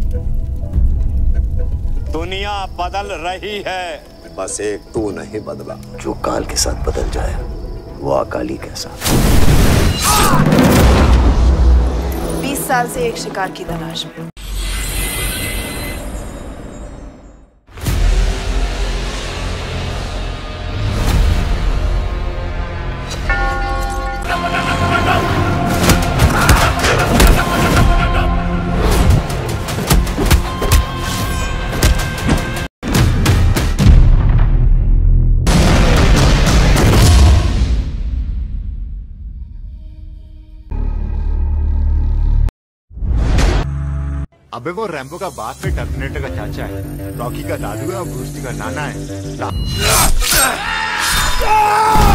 दुनिया बदल रही है, बस एक तू नहीं बदला। जो काल के साथ बदल जाए वो अकाली के साथ। 20 साल से एक शिकार की तलाश में। अबे वो रैम्बो का बाप है, टर्मिनेटर का चाचा है, रॉकी का दादू है और ब्रूस ली का नाना है।